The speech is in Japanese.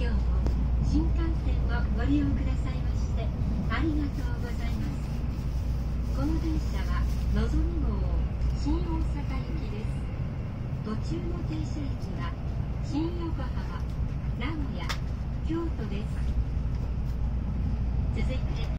今日も新幹線をご利用くださいましてありがとうございます。この電車はのぞみ号新大阪行きです。途中の停車駅は新横浜、名古屋、京都です。続いて